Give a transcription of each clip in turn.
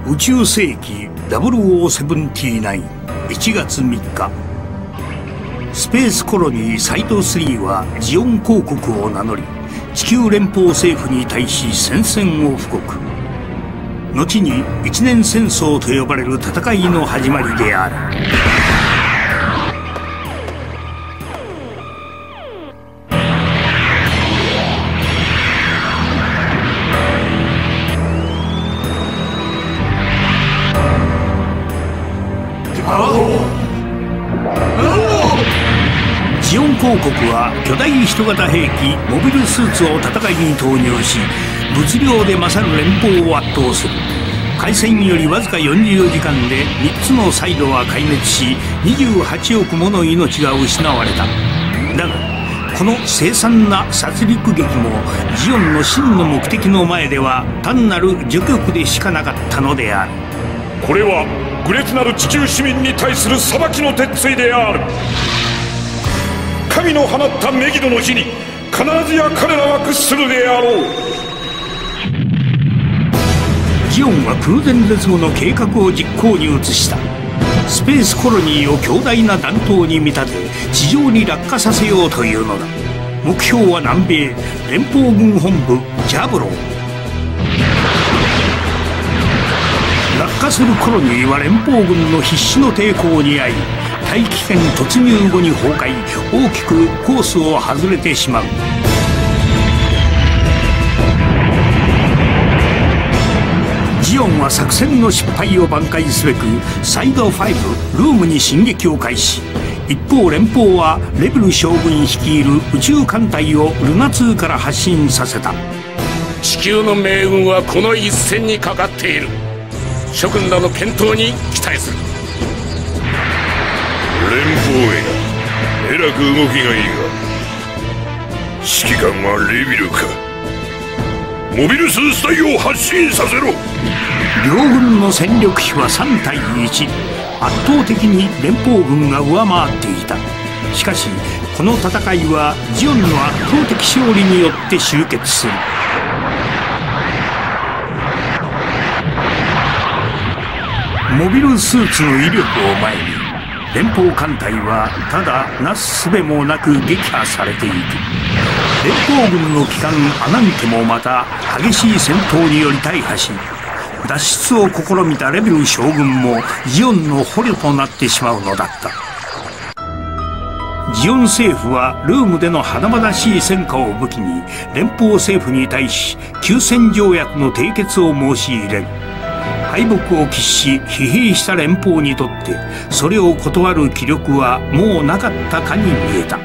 宇宙世紀0079 1月3日、スペースコロニーサイド3はジオン公国を名乗り、地球連邦政府に対し宣戦を布告。後に一年戦争と呼ばれる戦いの始まりである。ジオン公国は巨大人型兵器モビルスーツを戦いに投入し、物量で勝る連邦を圧倒する。開戦よりわずか40時間で3つのサイドは壊滅し、28億もの命が失われた。だがこの凄惨な殺戮劇もジオンの真の目的の前では単なる除局でしかなかったのである。 これは愚劣なる地球市民に対する裁きの鉄槌である。神の放ったメギドの日に必ずや彼らは屈するであろう。 ジオンは空前絶後の計画を実行に移した。スペースコロニーを強大な弾頭に見立て地上に落下させようというのだ。目標は南米連邦軍本部ジャブロー。落下するコロニーは連邦軍の必死の抵抗に遭い、大気圏突入後に崩壊、大きくコースを外れてしまう。ジオンは作戦の失敗を挽回すべくサイド5ルームに進撃を開始。一方連邦はレベル将軍率いる宇宙艦隊をルナ2から発進させた。 地球の命運はこの一戦にかかっている。諸君らの健闘に期待する。 連邦へえらく動きがいいが、指揮官はレビルか。モビルスーツ隊を発進させろ。 両軍の戦力比は3対1。圧倒的に連邦軍が上回っていた。しかしこの戦いはジオンの圧倒的勝利によって終結する。モビルスーツの威力を前に連邦艦隊はただなすすべもなく撃破されていく。連邦軍の旗艦アナンテもまた激しい戦闘により大破し、脱出を試みたレベル将軍もジオンの捕虜となってしまうのだった。ジオン政府はルームでの華々しい戦果を武器に連邦政府に対し休戦条約の締結を申し入れる。敗北を喫し疲弊した連邦にとってそれを断る気力はもうなかったかに見えた。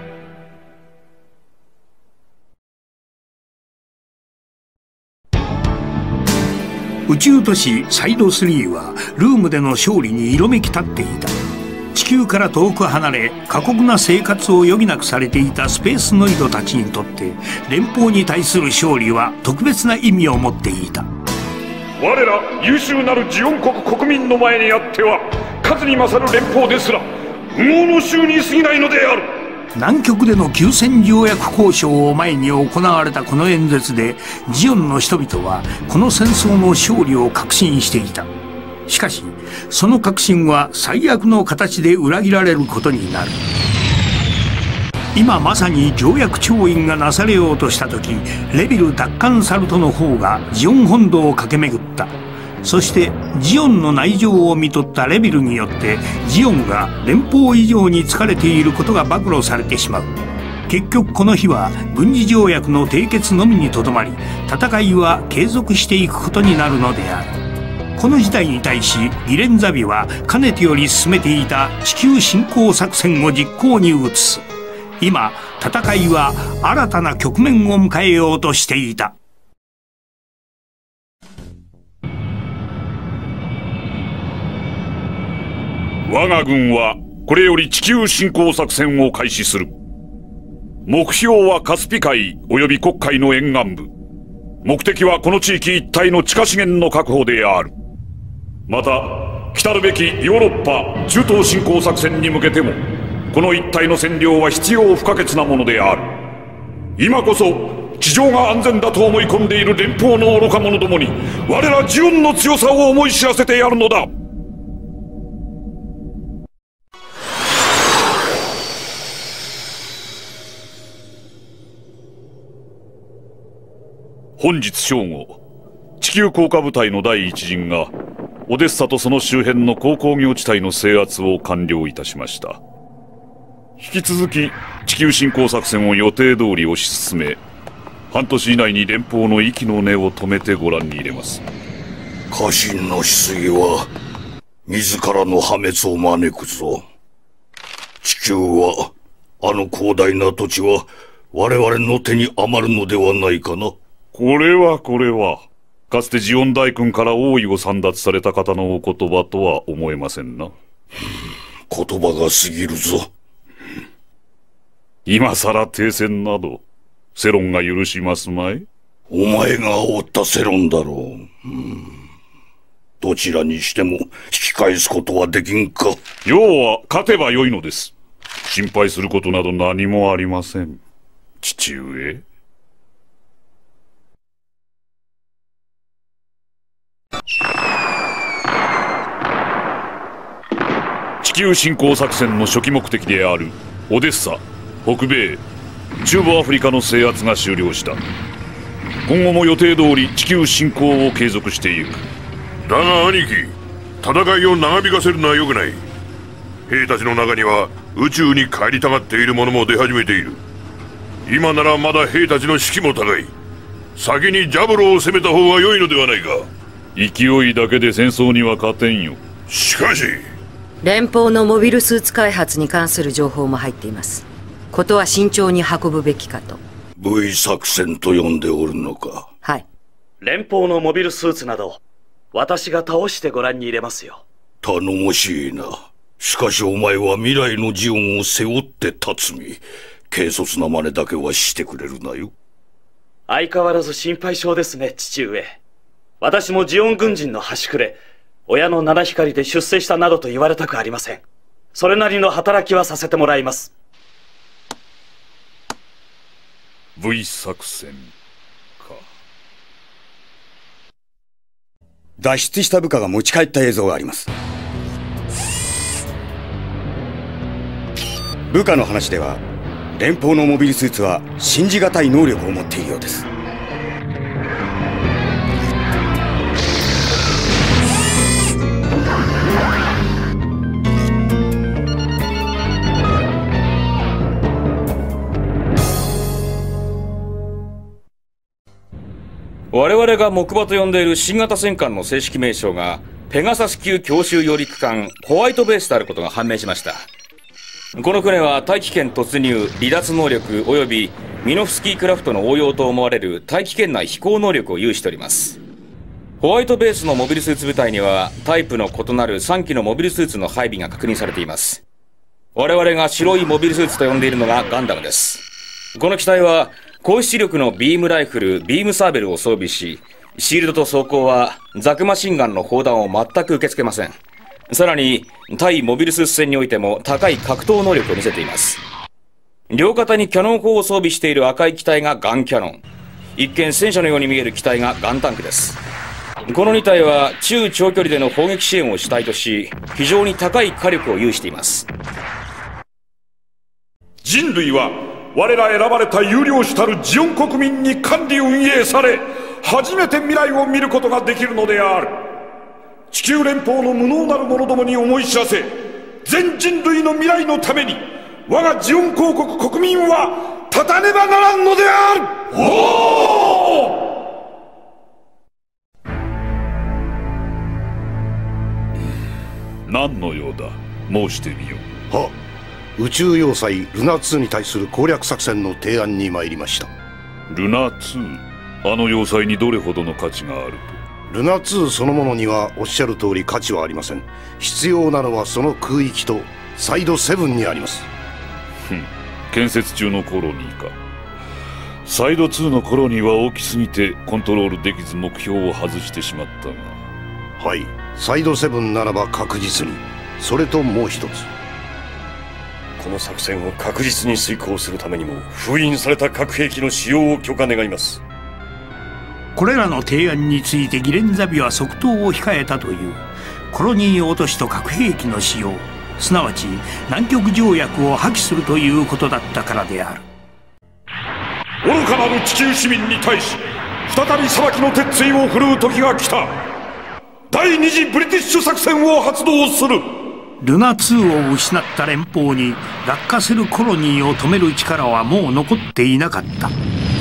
宇宙都市サイド3はルームでの勝利に色めき立っていた。地球から遠く離れ過酷な生活を余儀なくされていたスペースノイドたちにとって連邦に対する勝利は特別な意味を持っていた。 我ら優秀なるジオン国国民の前にあっては数に勝る連邦ですら不毛の衆に過ぎないのである。 南極での休戦条約交渉を前に行われたこの演説でジオンの人々はこの戦争の勝利を確信していた。しかしその確信は最悪の形で裏切られることになる。今まさに条約調印がなされようとした時、レビル奪還サルトの方がジオン本土を駆け巡った。そしてジオンの内情を見とったレビルによってジオンが連邦以上に疲れていることが暴露されてしまう。結局この日は軍事条約の締結のみにとどまり、戦いは継続していくことになるのである。この事態に対しギレンザビはかねてより進めていた地球侵攻作戦を実行に移す。今戦いは新たな局面を迎えようとしていた。 我が軍はこれより地球侵攻作戦を開始する。目標はカスピ海及び黒海の沿岸部。目的はこの地域一帯の地下資源の確保である。また来るべきヨーロッパ中東侵攻作戦に向けてもこの一帯の占領は必要不可欠なものである。今こそ地上が安全だと思い込んでいる連邦の愚か者どもに我らジオンの強さを思い知らせてやるのだ。本日正午、地球降下部隊の第一陣がオデッサとその周辺の鉱工業地帯の制圧を完了いたしました。引き続き地球侵攻作戦を予定通り推し進め、半年以内に連邦の息の根を止めてご覧に入れます。 家臣のしすぎは自らの破滅を招くぞ。地球は、あの広大な土地は我々の手に余るのではないかな。 これは、かつてジオン大君から王位を簒奪された方のお言葉とは思えませんな。 言葉が過ぎるぞ。 今さら停戦など、世論が許しますまい？ お前が煽った世論だろう。どちらにしても引き返すことはできんか。 要は勝てばよいのです。心配することなど何もありません。父上。地球侵攻作戦の初期目的であるオデッサ、北米、中部アフリカの制圧が終了した。今後も予定通り地球侵攻を継続していく。 だが兄貴、戦いを長引かせるのは良くない。兵たちの中には宇宙に帰りたがっている者も出始めている。今ならまだ兵たちの士気も高い。先にジャブロを攻めた方が良いのではないか。 勢いだけで戦争には勝てんよ。 しかし連邦のモビルスーツ開発に関する情報も入っています。ことは慎重に運ぶべきかと。 V 作戦と呼んでおるのか。 はい。 連邦のモビルスーツなど私が倒してご覧に入れますよ。 頼もしいな。しかしお前は未来のジオンを背負って立つ身。軽率な真似だけはしてくれるなよ。 相変わらず心配性ですね、父上。私もジオン軍人の端くれ、親の七光で出世したなどと言われたくありません。それなりの働きはさせてもらいます。 V 作戦か。 脱出した部下が持ち帰った映像があります。部下の話では連邦のモビルスーツは信じがたい能力を持っているようです。 我々が木馬と呼んでいる新型戦艦の正式名称がペガサス級強襲揚陸艦ホワイトベースであることが判明しました。この船は大気圏突入、離脱能力及びミノフスキークラフトの応用と思われる大気圏内飛行能力を有しております。ホワイトベースのモビルスーツ部隊にはタイプの異なる3機のモビルスーツの配備が確認されています。我々が白いモビルスーツと呼んでいるのがガンダムです。この機体は高出力のビームライフル、ビームサーベルを装備し、シールドと装甲はザクマシンガンの砲弾を全く受け付けません。さらに対モビルスーツ戦においても高い格闘能力を見せています。両肩にキャノン砲を装備している赤い機体がガンキャノン、一見戦車のように見える機体がガンタンクです。この2体は中長距離での砲撃支援を主体とし、非常に高い火力を有しています。 人類は我ら選ばれた有料主たるジオン国民に管理運営され、初めて未来を見ることができるのである。地球連邦の無能なる者どもに思い知らせ、全人類の未来のために我がジオン公国国民は立たねばならんのである。何の用だ、申してみよう。 は宇宙要塞ルナ2に対する攻略作戦の提案に参りました。 ルナ2、あの要塞にどれほどの価値があると？ ルナ2そのものにはおっしゃる通り価値はありません。必要なのはその空域とサイド7にあります。 建設中のコロニーか。サイド2のコロニーは大きすぎてコントロールできず目標を外してしまったが。 はい、サイド7ならば確実に。それともう一つ。 この作戦を確実に遂行するためにも封印された核兵器の使用を許可願います。 これらの提案についてギレンザビは即答を控えたという。コロニー落としと核兵器の使用、すなわち南極条約を破棄するということだったからである。 愚かなる地球市民に対し再び裁きの鉄槌を振るう時が来た。第二次ブリティッシュ作戦を発動する。 ルナ2を失った連邦に落下するコロニーを止める力はもう残っていなかった。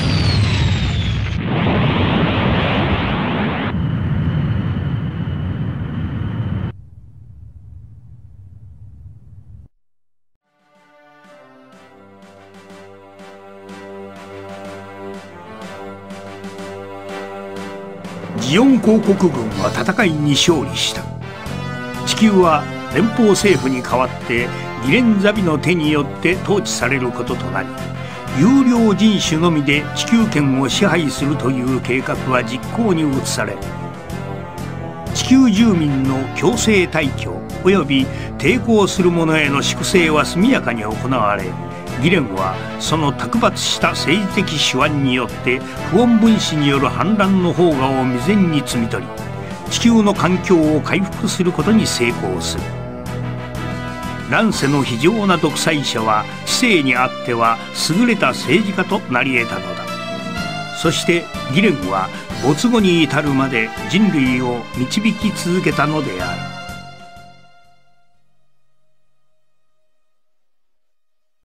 ジオン公国軍は戦いに勝利した。地球は連邦政府に代わってギレンザビの手によって統治されることとなり、有料人種のみで地球圏を支配するという計画は実行に移され、地球住民の強制退去および抵抗する者への粛清は速やかに行われ、ギレンはその卓抜した政治的手腕によって不穏分子による反乱の砲火を未然に摘み取り、地球の環境を回復することに成功する。乱世の非常な独裁者は知性にあっては優れた政治家となり得たのだ。そしてギレンは没後に至るまで人類を導き続けたのである。